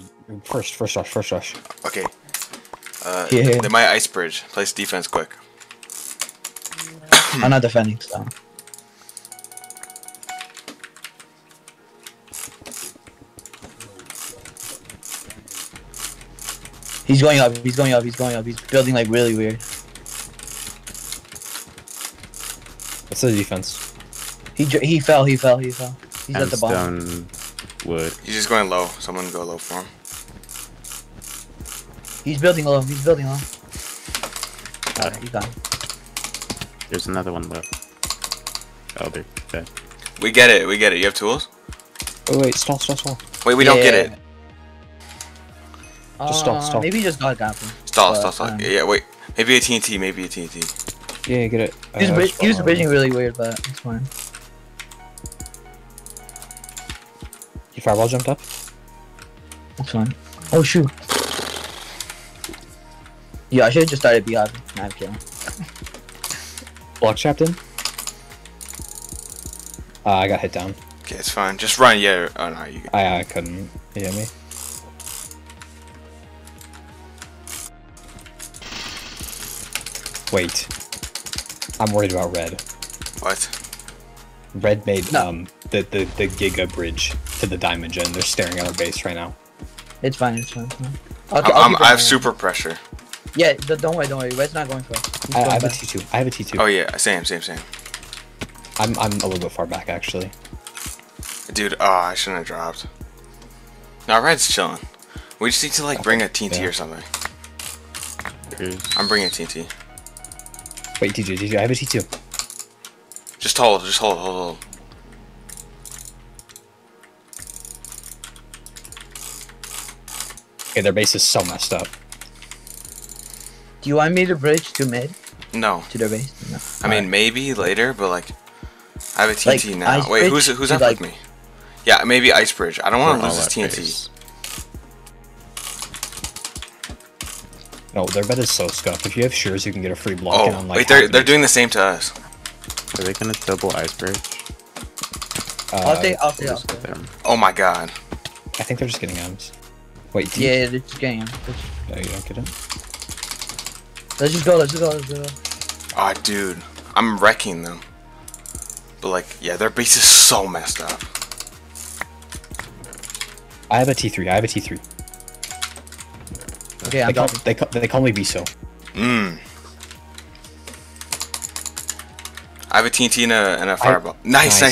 First rush. Okay. Yeah. They might ice bridge. Place defense quick. I'm not defending, so. He's going up. He's building like really weird. What's the defense? He fell. He's at the bottom. Stone wood. He's just going low. Someone go low for him. He's building low. Alright, he's gone. There's another one left. Oh, they're dead. We get it. You have tools? Oh wait, stall. Wait, we don't get it. Just stall. Maybe he just got him. Stall. But, Yeah, wait. Maybe a TNT. Yeah, get it. He was bridging really weird, but it's fine. Your fireball jumped up? It's fine. Oh shoot. Yeah, I should have just started beehive. Nah, I'm kidding. Block trapped in? I got hit down. Okay, it's fine. Just run. Yeah. Oh no, you. I couldn't. You hit me? Wait. I'm worried about red. What? Red made No. the Giga bridge to the diamond gen. They're staring at our base right now. It's fine. Okay, I have super pressure. Yeah, don't worry. Red's not going for it. He's I going have a back. T2. I have a T2. Oh yeah, same. I'm a little bit far back actually. Dude, I shouldn't have dropped. No, red's chilling. We just need to like bring a TNT yeah. or something. There's... I'm bringing a TNT. Wait, TJ, I have a T2. Just hold. Okay, their base is so messed up. Do you want me to bridge to mid No. to their base? No. I mean, maybe later, but like, I have a TNT Like, now. ice Wait, bridge who's to, up like- with me? Yeah, maybe ice bridge. I don't want to We're lose all this at TNT. base. No, their bed is so scuffed. If you have shears, you can get a free block in Oh, on like. wait, they're doing the same to us. Are they gonna double ice bridge? I'll take. Just them. Oh my god. I think they're just getting M's. Wait, do Yeah, they're just getting him. No, you don't get it. Let's just go. Oh, dude, I'm wrecking them. But like, yeah, their base is so messed up. I have a T3. Okay, I'm dropping. They call me Biso. I have a TNT and a fireball. Nice.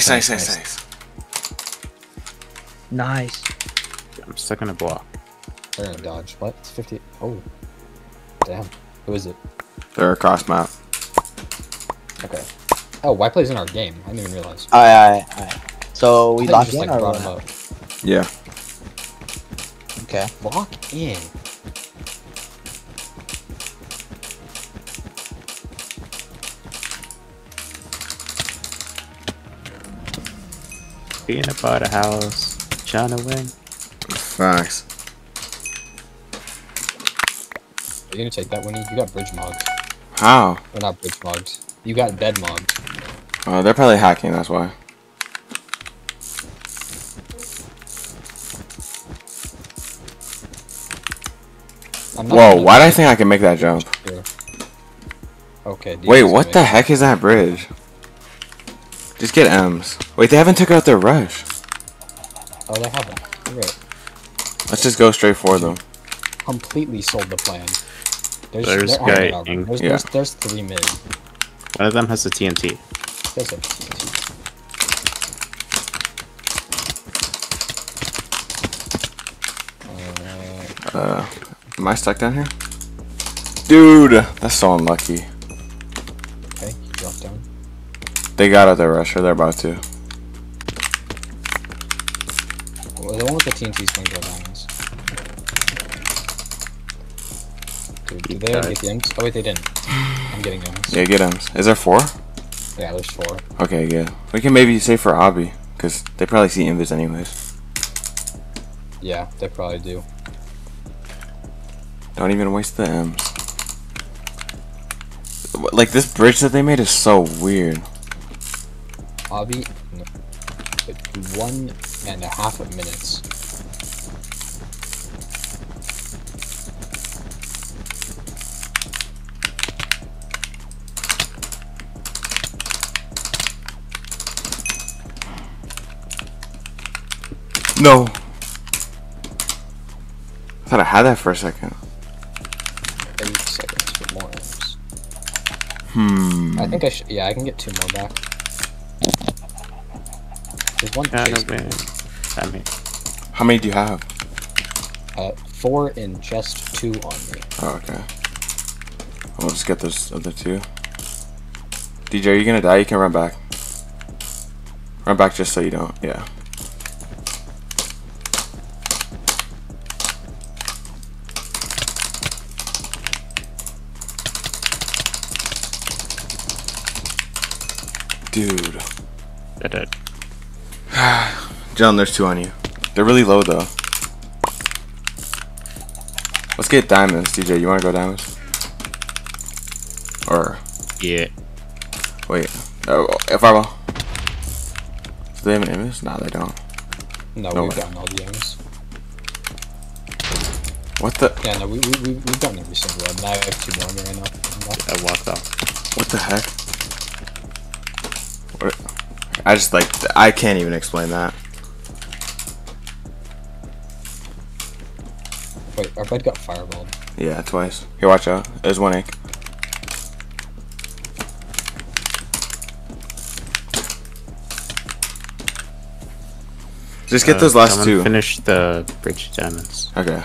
Nice. I'm stuck in a block. They're gonna dodge. What? It's 50. Oh. Damn. Who is it? They're across map. Okay. Oh, Y plays in our game. I didn't even realize. Alright. So we I lock thought you in just, like, or brought him what? up. Yeah. Okay. Lock in. Peanut butter house. China wing. Facts. Are you gonna take that, Winnie? You got bridge mogged. How? Or not bridge mogged. You got bed mogged. They're probably hacking. That's why. Whoa! Why do I think I can make that jump? Here. Okay. Wait, what the heck is that bridge? Just get M's. Wait, they haven't took out their rush. Oh, they haven't. You're right. Let's just go straight for them. Completely sold the plan. There's they're guy armored up. ing. There's 3 mid. One of them has a TNT. There's a TNT. Am I stuck down here? Dude, that's so unlucky. Okay, you drop down. They got out their rush, or they're about to. Well, the one with the TNT's gonna go diamonds. Did they already get the M's? Oh wait, they didn't. I'm getting M's. Yeah, get M's. Is there 4? Yeah, there's 4. Okay, good. We can maybe save for Obby, because they probably see invis anyways. Yeah, they probably do. Don't even waste the M's. Like, this bridge that they made is so weird. Obby, no. 1.5 minutes. No. I thought I had that for a second. 8 seconds for more M's. Hmm. I think I should. Yeah, I can get 2 more back. There's one Shadow chase. Bane. I mean, How many do you have? 4 in chest, 2 on me. Oh, okay. I'll just get those other 2. DJ, are you gonna die? You can run back. Run back just so you don't. Yeah. Dude. they're dead. John, there's 2 on you. They're really low though. Let's get diamonds, DJ. You wanna go diamonds? Or Yeah. wait. Oh, fireball. Do they have an image? No, they don't. No, No we've way. gotten all the M's. What the? Yeah, no, we've gotten every single one. Now I have 2 more on me right now. I walked off. What the heck? What? I just like. I can't even explain that. Wait, our bed got fireballed. Yeah, twice. Here, watch out. There's 1 ink. Just get those last someone 2. Finish the bridge diamonds. Okay.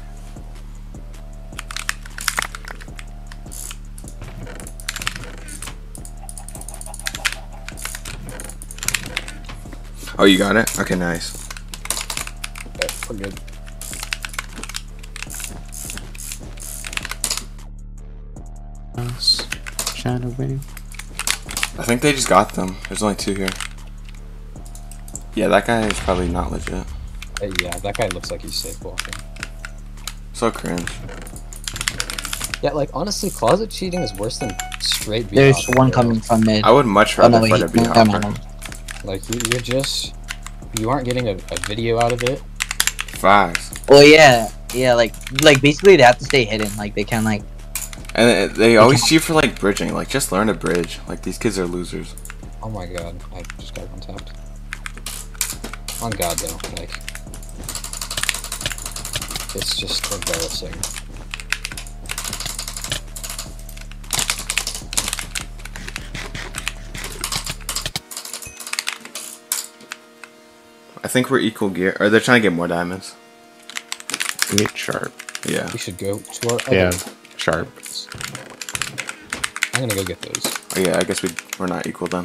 Oh, you got it? Okay, nice. Yeah, we're good. Shadow Bane. I think they just got them. There's only 2 here. Yeah, that guy is probably not legit. Yeah, that guy looks like he's safe walking. So cringe. Yeah, like honestly, closet cheating is worse than straight. There's B-hop, one bro. coming from mid. I would much Oh rather no, fight he, a B never hopper. mind. Like you aren't getting a video out of it. Facts. Well, yeah, like basically they have to stay hidden. Like they can like. And they always cheat for like bridging. Like just learn to bridge. Like these kids are losers. Oh my god, I just got one tapped. On God though, like it's just embarrassing. I think we're equal gear. Or they're trying to get more diamonds. Meet sharp. Yeah. We should go to our other. Yeah, sharp. I'm gonna go get those. Oh, yeah, I guess we're not equal then.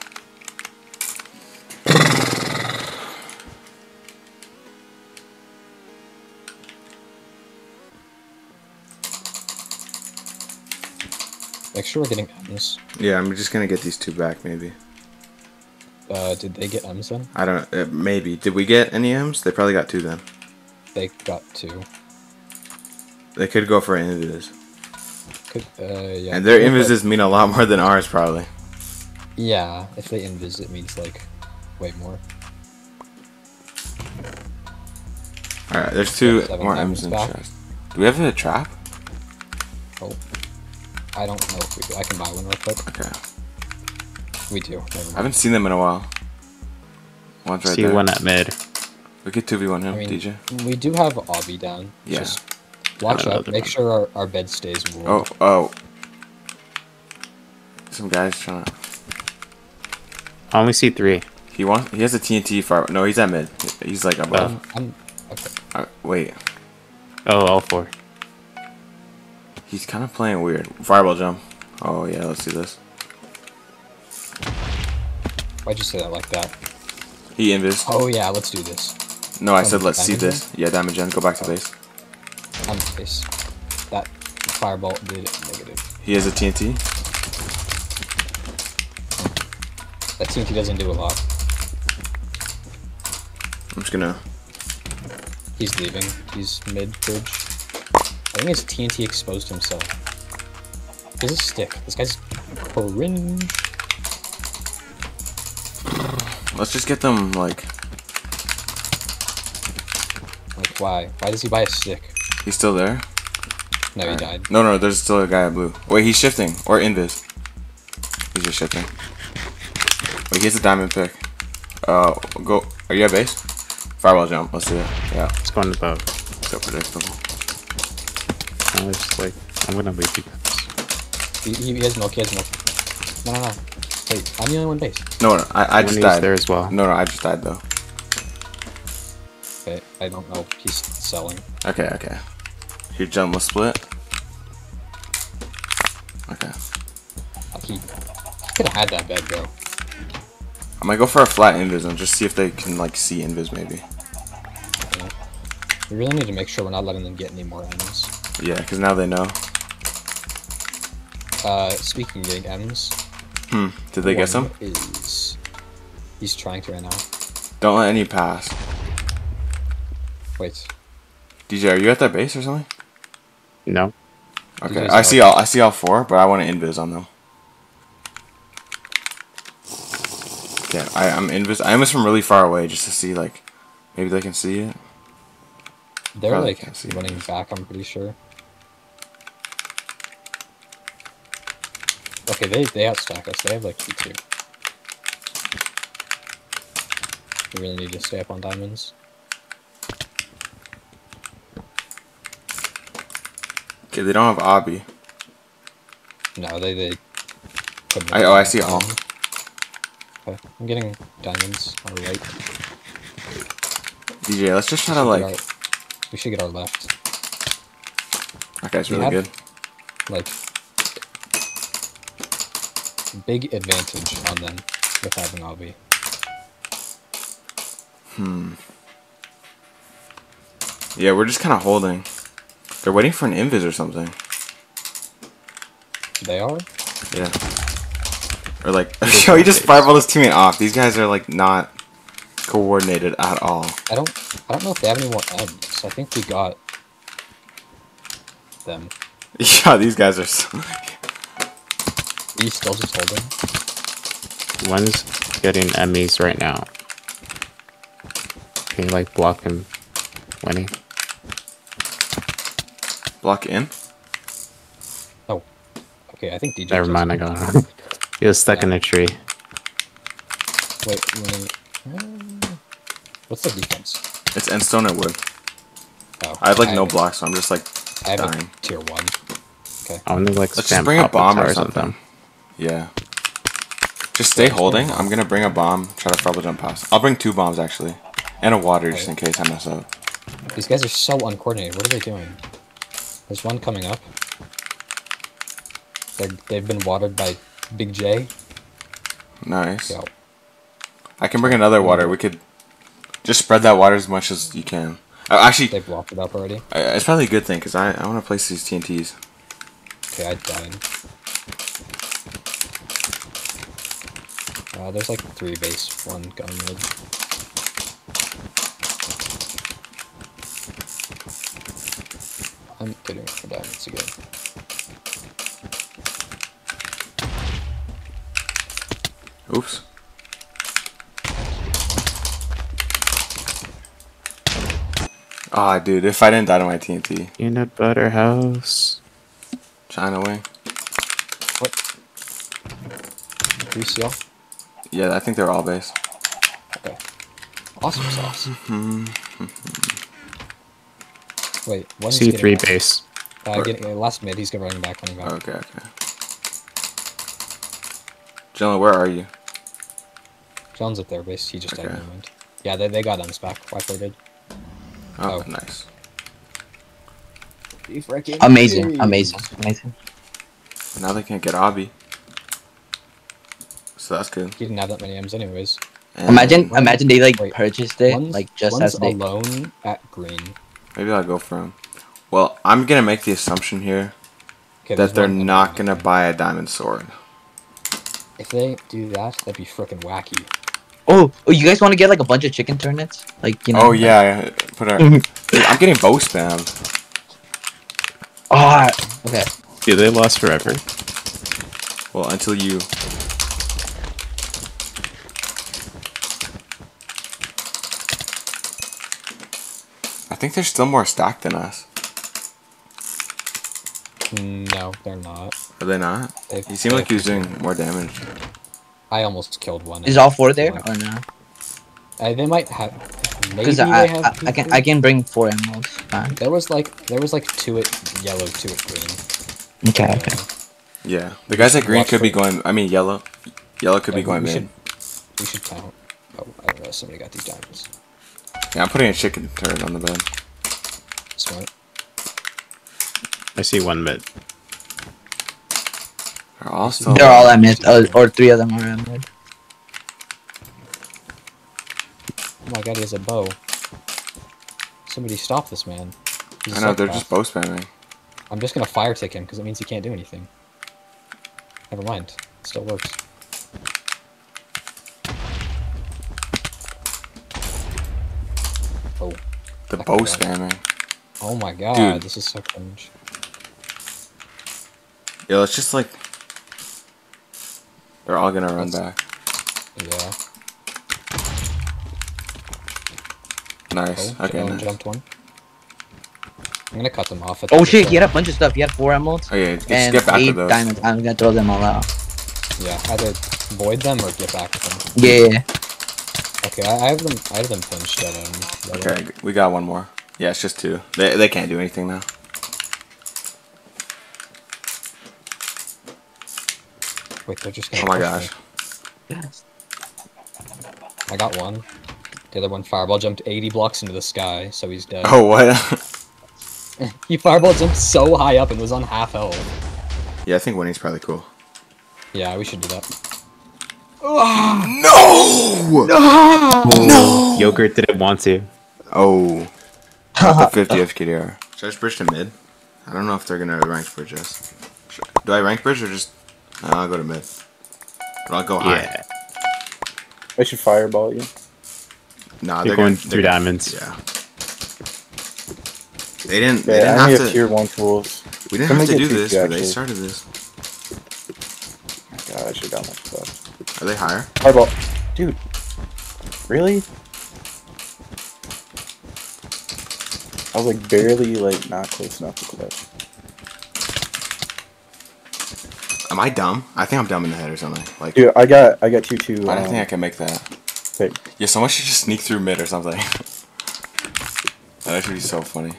Make sure we're getting M's. Yeah, I'm just gonna get these 2 back maybe. Did they get M's then? I don't know. Maybe. Did we get any M's? They probably got 2 then. They got 2. They could go for invis. Yeah. And their invises mean a lot more than ours probably. Yeah, if they invis, it means like way more. Alright, there's 2 7 more diamonds M's in back. chest. Do we have a trap? Oh, I don't know if we do. I can buy one real quick. Okay. We do. Never I mind. haven't seen them in a while. One's right See there. one at mid. We could 2v1 him, I mean, DJ. we do have Obby down. Yeah. Just watch And out. another Make one. sure our bed stays warm. Oh. Some guys trying to... I only see 3. He has a TNT fire. No, he's at mid. He's like above. Okay. Wait. Oh, all 4. He's kind of playing weird. Fireball jump. Oh yeah, let's do this. Why'd you say that like that? He invis. Oh yeah, let's do this. No, I said let's see Diamond this. Yeah, diamond gen. Go back to base. On base. That fireball did negative. He has a TNT. That TNT doesn't do a lot. I'm just gonna... He's leaving. He's mid-bridge. I think his TNT exposed himself. He's a stick. This guy's cringe. Let's just get them, like... Like, why? Why does he buy a stick? He's still there? No, he Alright. died. No, there's still a guy at blue. Wait, he's shifting. Or invis. He's just shifting. Wait, he has a diamond pick. Go... Are you at base? Fireball jump. Let's do it. Yeah. It's going above. So predictable. I was like, I'm gonna leave you guys. He has milk. He has milk. No. Wait, I'm the only one base. No, I just Winnie's died. there as well. No, I just died though. Okay, I don't know. He's selling. Okay. Your jump was split. Okay. He could have had that bed, bro. I might go for a flat invis and just see if they can like see invis maybe. Yeah. We really need to make sure we're not letting them get any more M's. Yeah, because now they know. Speaking of getting M's. Did they get some? He's trying to right now. Don't let any pass. Wait. DJ, are you at that base or something? No. Okay, DJ's I see all four, but I want to invis on them. Okay, I'm invis from really far away just to see like maybe they can see it. They're Probably like can't see running it. back, I'm pretty sure. Okay, they outstack us. They have like P2. We really need to stay up on diamonds. Okay, they don't have obby. No, they couldn't I see all. Okay, I'm getting diamonds on the right. DJ, let's just try to like. We should get our left. Okay, it's We really have- good. Like, big advantage on them with having obby. Yeah, we're just kind of holding. They're waiting for an invis or something. They are? Yeah. Or like, yo, he just fireballed his teammate off. These guys are like not coordinated at all. I don't know if they have any more M's. I think we got them. Yeah, these guys are. So... Are you still just holding? One's getting Emmys right now. Can you like block him, Winnie? Block in. Oh. Okay, I think DJ. Never just- mind, I got him. He was stuck in a tree. Wait, what's the defense? It's end stone and wood. Oh, I have like no blocks, so I'm just like I have dying. a tier 1. Okay. I want to like Let's spam just bring a pop bomb or towers at something. them. Yeah. Just stay holding. I'm gonna bring a bomb. Try to probably jump past. I'll bring 2 bombs actually, and a water just in case I mess up. These guys are so uncoordinated. What are they doing? There's one coming up. They've been watered by Big J. Nice. Yo. I can bring another water. We could just spread that water as much as you can. Actually, They blocked it up already. it's probably a good thing because I want to place these TNTs. Okay, I died. There's like 3 base, 1 gun mid. I'm getting for diamonds again. Oops. Ah, dude, if I didn't die to my TNT. Peanut butter house. China wing. What? 3 seal? Yeah, I think they're all base. Okay. Awesome sauce. Wait, one's C3 getting base. last mid, he's running back. Okay. Dylan, where are you? John's at their base, he just died in Okay. the moment. Yeah, they got M's back, Wiper did. Oh, Oh. nice. Amazing. Now they can't get obby. So that's good. He didn't have that many M's anyways. And Imagine they like Wait, purchased it One's, like just one's as they. alone at green. maybe I'll go for him. Well, I'm gonna make the assumption here Okay, that there's they're one not at gonna green. buy a diamond sword. If they do that, that'd be freaking wacky. Oh, you guys want to get like a bunch of chicken turnips? Like you know. Oh yeah, put a. Dude, I'm getting bow spam. Oh, okay. Dude, they lost forever. Well, until you. I think they're still more stacked than us. No, they're not. Are they not? They've- He seemed like he was they've- doing more damage. I almost killed one. Is all 4 there or no? They might have. Maybe Because they I, have. I can bring 4 emeralds. Fine. There was like 2 at yellow, 2 at green. Okay, okay. Yeah, the guys at green Watch could be for- going. I mean, yellow. Yellow could be going we mid. should count. Oh, I don't know. Somebody got these diamonds. Yeah, I'm putting a chicken turret on the bed. Smart. I see one mid. They're all still. They're all at mid, or 3 of them are at mid. Oh my god, he has a bow. Somebody stop this man. He's a I know they're psychopath. just bow spamming. I'm just gonna fire tick him because it means he can't do anything. Never mind. It still works. Oh. The I bow forgot. spamming. Oh my god, Dude. this is so cringe. Yeah, it's just like they're all gonna run back. Yeah. Nice. Oh, Okay. Nice. jumped one. I'm gonna cut them off. At Oh the shit, start. he had a bunch of stuff. He had 4 emeralds Oh yeah, just and get back 8 with those. diamonds. I'm gonna throw them all out. Yeah, either void them or get back with them. Yeah. Okay, I have them. I have them pinched at yellow. Okay, we got one more. Yeah, it's just 2. They can't do anything now. Wait, they're just gonna. Oh my push me. gosh. I got one. The other one fireball jumped 80 blocks into the sky, so he's dead. Oh what? He fireball jumped so high up and was on half health. Yeah, I think winning's probably cool. Yeah, we should do that. No! No! Yogurt didn't want to. Oh. Not the 50 FKDR. Should I just bridge to mid? I don't know if they're gonna rank bridge us. Do I rank bridge or just... I'll go to mid. But I'll go high. Yeah. I should fireball you. Nah, You're they're going gonna, through diamonds. Yeah. They didn't Yeah, I only have have to... tier 1 tools. We didn't Somebody have to get do tier this, 2 but they actually. started this. God, I should have got my stuff. Are they higher? Fireball. Dude. Really? I was like barely like not close enough to clutch. Am I dumb? I think I'm dumb in the head or something. Like, Dude, I got 2-2. I don't think I can make that. Wait, Yeah, someone should just sneak through mid or something. That should be so funny.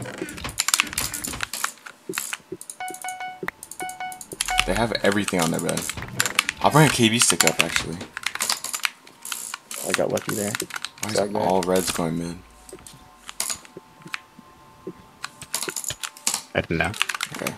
They have everything on their bed. I'll bring a KB stick up, actually. I got lucky there. Why is Exactly. all reds going mid? I don't know. Okay.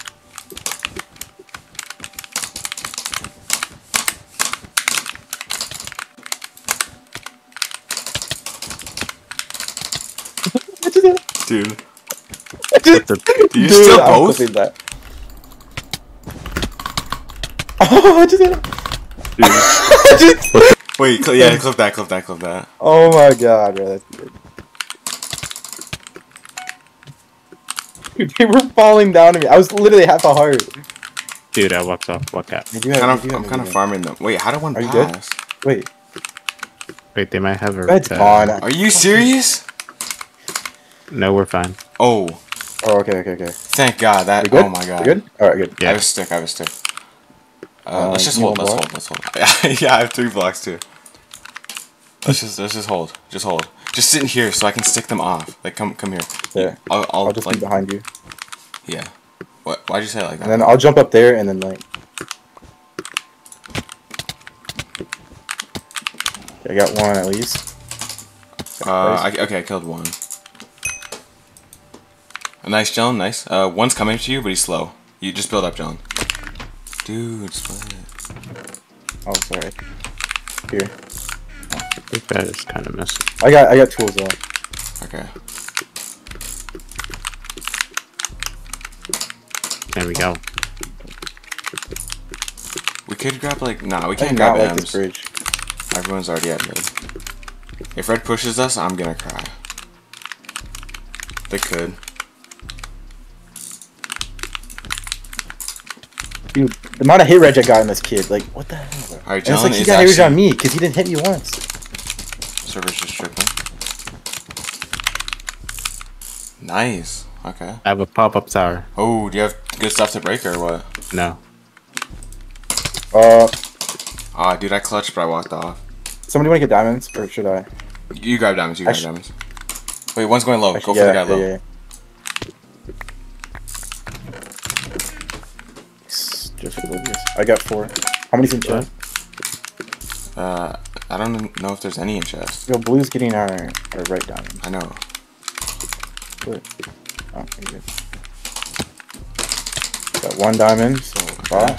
Dude. Dude, Do you steal I'm both? flipping that. Oh, I just did it. Wait, yeah, clip that. Oh my god, bro, that's good. Dude, they were falling down to me. I was literally half a heart. Dude, I walked off. Walk out. I do have, I'm kind of farming them. Wait, how did one Are you good? pass? Wait, Wait, they might have a. that's gone. Are you serious? No, we're fine. Oh, Oh, okay. thank God. That. We good? Oh my God. We good? Alright, good. I Yeah. have a stick. Let's just you hold. want Let's hold. Yeah, I have 3 blocks too. Let's just hold. Just sit in here so I can stick them off. Like, come here. There. I'll just like, be behind you. Yeah. What? Why'd you say it like that? And then I'll jump up there and then like... I got one at least. Okay, I killed one. Nice, John. Nice. One's coming to you, but he's slow. You just build up, John. Dude, split. Oh, sorry. Here. I think that is kind of messy. I got tools though. Okay. There we go. We could grab like nah. We I can't do grab not like M's. this bridge. Everyone's already at mid. If red pushes us, I'm gonna cry. They could. Dude, the amount of hit reg I got in this kid, like, what the hell? All right, And John it's like he is got hit reg on actually. me because he didn't hit me once. Server's just tripping. Nice. Okay. I have a pop-up tower. Oh, do you have good stuff to break or what? No. Ah, dude, I clutched, but I walked off. Somebody want to get diamonds, or should I? You grab diamonds. You grab Actually- diamonds. Wait, one's going low. Go Actually, for the guy low. yeah. Just oblivious. I got 4. How many's in chest? I don't know if there's any in chest. Yo, blue's getting our right diamond. I know. Good. Oh, pretty good. Got 1 diamond, so Okay.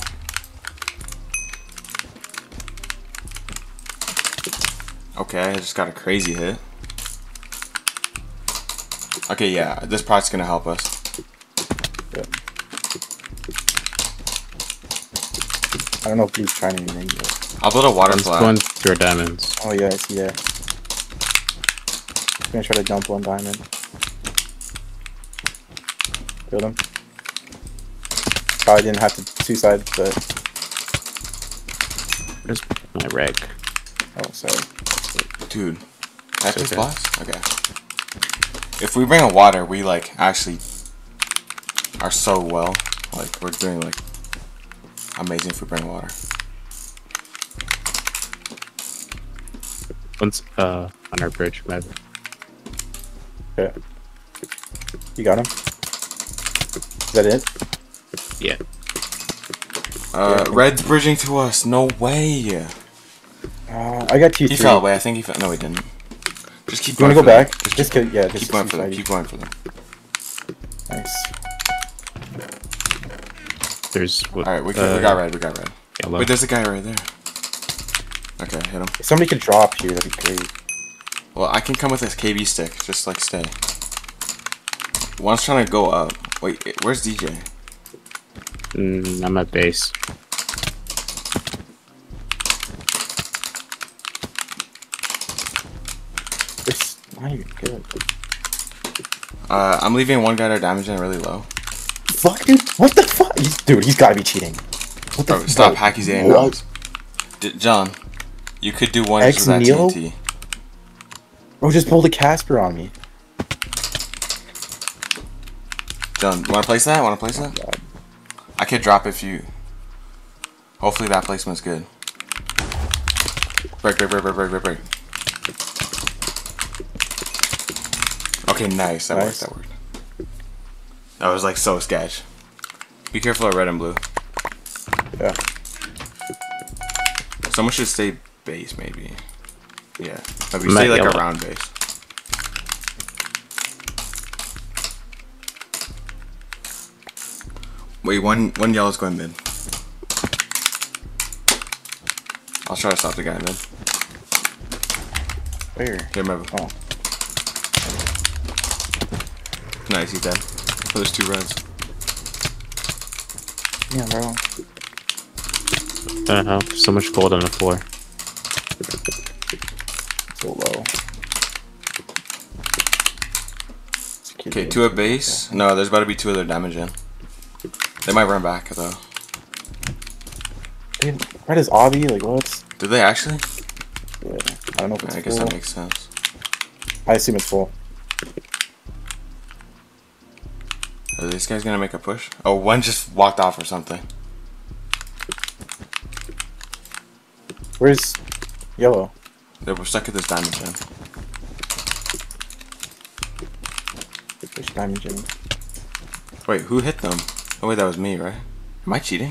Okay, I just got a crazy hit. Okay, yeah, this pot's gonna help us. Yeah. I don't know if he's trying anything yet. I'll build a water One's flat. going through our diamonds. Oh yeah, I see that. I'm gonna try to dump 1 diamond. Build him. Probably didn't have to suicide, but There's my reg. oh sorry. Dude, that It's this okay. blast? Okay. If we bring a water, we like actually are so well. Like we're doing like amazing if we bring water. One's on our bridge, maybe. Yeah. You got him? Is that it? Yeah. Red's bridging to us. No way. I got 2 He 3. fell away. I think he fell. No, he didn't. Just keep You wanna going. go for them. back? Just keep, yeah, just keep going for them. suicide. Keep going for them. Nice. There's. All right, we got red. We got red. Yellow. Wait, there's a guy right there. Okay, hit him. If somebody could drop here, that'd be great. Well, I can come with this KB stick. Just like stay. One's trying to go up. Wait, where's DJ? I'm at base. It's not even good. I'm leaving one guy to damage and really low. Fuck, dude. What the fuck? Dude, he's gotta be cheating. What the Bro, stop fuck? hacking aim What? dogs. John, you could do one with that Ex-Neo? TNT. Bro, just pulled a Casper on me. John, wanna place that? Wanna place that? God. I could drop if you. Hopefully that placement's good. Break. Okay, nice. That Nice. worked. That was like so sketch. Be careful of red and blue. Yeah. Someone should stay base, maybe. Yeah. Maybe Might stay like yellow. around base. Wait, one yellow's going mid. I'll try to stop the guy in mid. Where? Get him over. Oh. Nice, he's dead. There's 2 reds. Yeah, bro. I don't know. So much gold on the floor. So low. Okay, 2 at base. No, there's about to be 2 other damage in. They might run back though. Dude, red is obby, like what? Did they actually? Yeah. I don't know if it's I guess full. that makes sense. I assume it's full. Are these guys gonna make a push? Oh, one just walked off or something. Where's yellow? They were stuck at this diamond gem. There's diamond gem. Wait, who hit them? Oh wait, that was me, right? Am I cheating?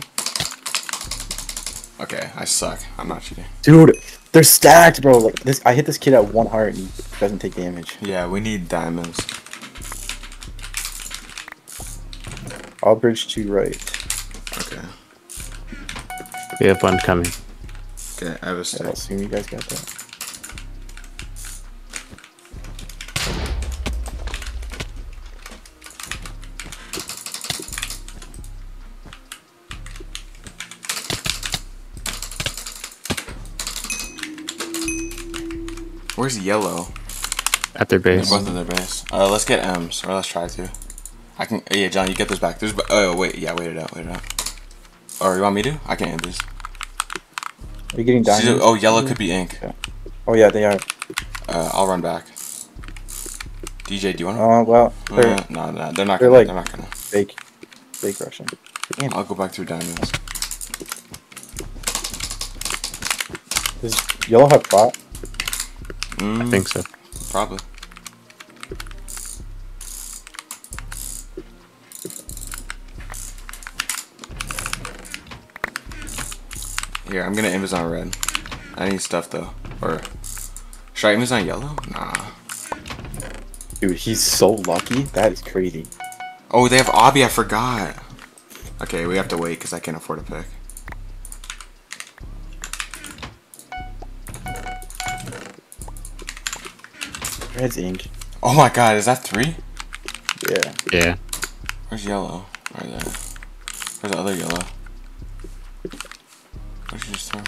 Okay, I suck. I'm not cheating. Dude, they're stacked, bro. Like this, I hit this kid at 1 heart and he doesn't take damage. Yeah, we need diamonds. I'll bridge to right. Okay. We have one coming. Okay, I have a Yeah, stick. I'll assume you guys got that. Where's yellow? At their They're base. both at their base. Let's get M's, or let's try to. I can. Yeah, John, you get this back. There's. Oh wait, yeah, wait it out. Or you want me to? I can end this. Are you getting diamonds? Oh, yellow could be ink. Oh yeah, they are. I'll run back. DJ, do you want to? Well, they're No, they're not they're gonna. like- They're not gonna. fake Russian. Damn, I'll go back through diamonds. does yellow have bot? I think so. Probably. Here, I'm gonna invis on red. I need stuff though. Or should I invis on yellow? Nah. Dude, he's so lucky. That is crazy. Oh, they have Obby. I forgot. Okay, we have to wait because I can't afford a pick. Red's ink. Oh my god, is that 3? Yeah. Yeah. Where's yellow? Right there. Where's the other yellow? What did you just throw?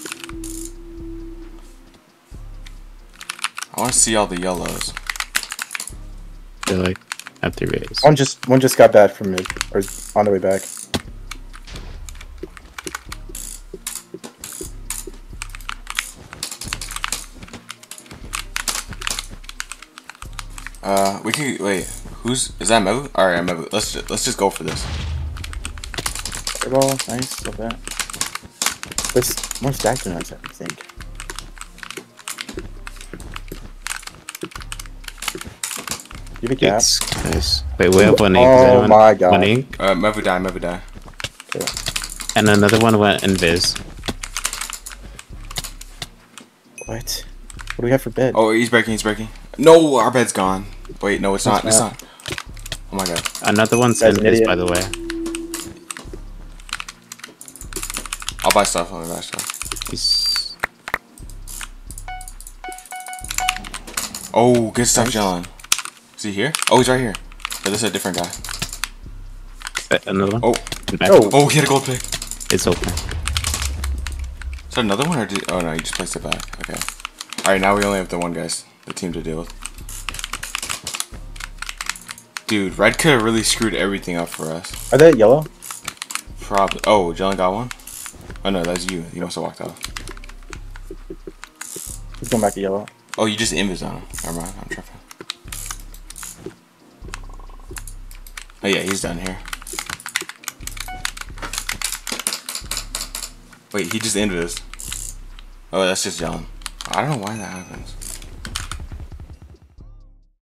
I want to see all the yellows. They're like at the race. One just got bad from mid, or is on the way back. We can wait. Is that Mebu? All right, Mebu. Let's just go for this. Good ball, nice, love that. There's more stacked than us, I think. You have a gap. It's nice. Wait, we have one ink. Does Oh anyone- my god. One ink, Mebu die. and another one went invis. What? What do we have for bed? Oh, he's breaking. No, our bed's gone. Wait, no, it's not. It's not. Oh my god. Another one's That's an invis, idiot. by the way. I'll buy stuff. I'll buy stuff. He's Oh, good stuff, Nice. Jalen. Is he here? Oh, he's right here. But this is a different guy. another one. Oh, Oh. oh, he had a gold pick. It's open. Is that another one or did? Oh no, you just placed it back. Okay. All right, now we only have the one guys, the team to deal with. Dude, red could have really screwed everything up for us. Are they yellow? Probably. Oh, Jalen got one. Oh no, that's you. You must have walked off. He's going back to yellow. Oh, you just invis on him. Never mind, I'm tripping. Oh yeah, he's done here. Wait, he just invis. Oh, that's just Jalen. I don't know why that happens.